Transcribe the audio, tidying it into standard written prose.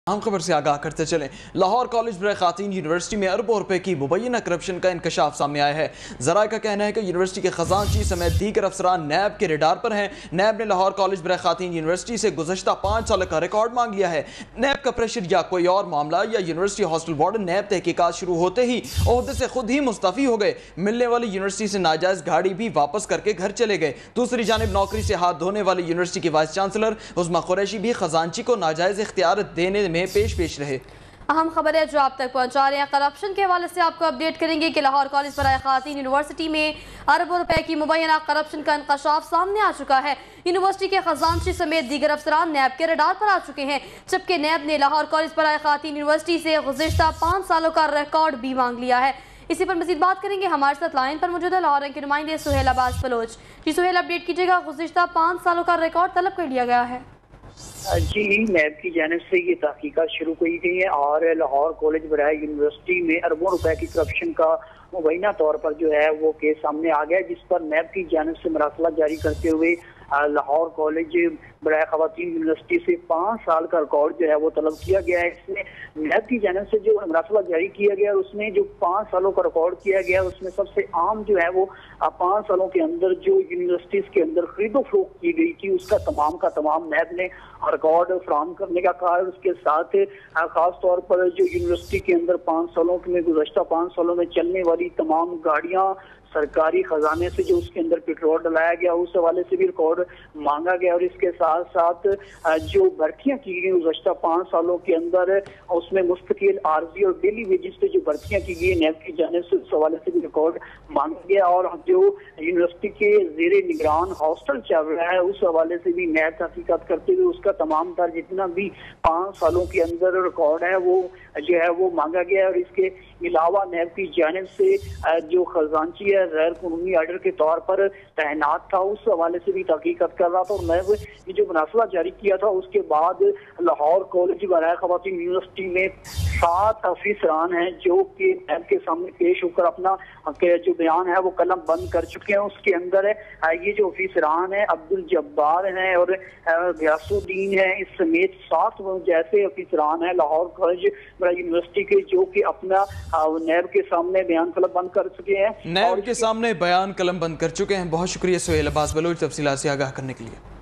अहम खबर से आगाह करते चलें। लाहौर कॉलेज बराए खातीन यूनिवर्सिटी में अरबों रुपए की मुबैना करप्शन का इंकशाफ सामने आया है। ज़राए का कहना है कि यूनिवर्सिटी के खजानची समेत दीगर अफसरान नैब के रेडार पर हैं। नैब ने लाहौर कॉलेज बराए खातीन यूनिवर्सिटी से गुज़श्ता 5 साल का रिकॉर्ड मांग लिया है। नैब का प्रेशर या कोई और मामला या यूनिवर्सिटी हॉस्टल वार्डन नैब तहकीकात शुरू होते ही ओहदे से खुद ही मुस्तफ़ी हो गए। मिलने वाली यूनिवर्सिटी से नाजायज़ गाड़ी भी वापस करके घर चले गए। दूसरी जानिब नौकरी से हाथ धोने वाली यूनिवर्सिटी की वाइस चांसलर उस्मा कुरैशी भी खजानची को नाजायज़ इख्तियार देने में पेश रहे। अहम खबर है जो आप तक पहुंचा रहे हैं। करप्शन के हवाले से आपको अपडेट करेंगे कि लाहौर कॉलेज बराए खातीन यूनिवर्सिटी में अरबों रुपए की मुबैना करप्शन का इंकशाफ सामने आ चुका है। यूनिवर्सिटी के खजानची समेत दीगर अफसरान नैब के रडार पर आ चुके हैं, जबकि नैब ने लाहौर कॉलेज बराए खातीन यूनिवर्सिटी से गुज़िश्ता 5 सालों का रिकॉर्ड भी मांग लिया है। इसी पर मज़ीद बात करेंगे। हमारे साथ लाइन पर मौजूद है लाहौर रंग के नुमाइंदे सुहेल अब्बास बलोच। जी सुहेल, अपडेट कीजिएगा। गुज़िश्ता 5 सालों का रिकॉर्ड तलब कर लिया गया है। जी, नैब की जानिब से ये तहकीकात शुरू की गई है और लाहौर कॉलेज बराए यूनिवर्सिटी में अरबों रुपए की करप्शन का मुबैना तौर पर जो है वो केस सामने आ गया, जिस पर नैब की जानिब से मरासला जारी करते हुए लाहौर कॉलेज बराए खवातीन यूनिवर्सिटी से 5 साल का रिकॉर्ड जो है वो तलब किया गया है। इसमें नैब की जानिब से जो मरासला जारी किया गया उसमें जो 5 सालों का रिकॉर्ड किया गया उसमें सबसे आम जो है वो 5 सालों के अंदर जो यूनिवर्सिटीज के अंदर खरीदो फरोख्त की गई थी उसका तमाम का तमाम नैब ने रिकॉर्ड फराहम करने का कहा। उसके साथ खास तौर पर जो यूनिवर्सिटी के अंदर 5 सालों में गुज़श्ता 5 सालों में चलने वाली तमाम गाड़ियां सरकारी खजाने से जो उसके अंदर पेट्रोल डलाया गया उस हवाले से भी रिकॉर्ड मांगा गया। और इसके साथ साथ जो भर्तियां की गई गुज़श्ता 5 सालों के अंदर उसमें मुस्तकिल आर्जी और डेली वेजेस पे जो भर्तियां की गई नैब की जानिब से उस हवाले से भी रिकॉर्ड मांगा गया। और जो यूनिवर्सिटी के ज़ेरे निगरान हॉस्टल चल रहा है उस हवाले से भी नैब तहकीकात करते हुए उसका तमाम तर जितना भी 5 सालों के अंदर रिकॉर्ड है वो जो है वो मांगा गया। और इसके अलावा नैब की जानिब से जो खजानची है गैर कानूनी आर्डर के तौर पर तैनात था उस हवाले से भी तहकीकात कर रहा था। और नैब ये जो मरासला जारी किया था उसके बाद लाहौर कॉलेज बराए खवातीन यूनिवर्सिटी में 7 अफसरान हैं जो कि नैब के सामने पेश होकर अपना जो बयान है वो कलम बंद कर चुके हैं। उसके अंदर ये जो अफसरान है अब्दुल जब्बार हैं और गयासुद्दीन है, इस समेत 7 जैसे अफसरान हैं लाहौर कॉलेज बराए यूनिवर्सिटी के जो कि अपना नैब के सामने बयान कलम बंद कर चुके हैं। नैब के सामने बयान कलम बंद कर चुके हैं। बहुत शुक्रिया सुहेल अब्बास बलोच तफसीलात से आगाह करने के लिए।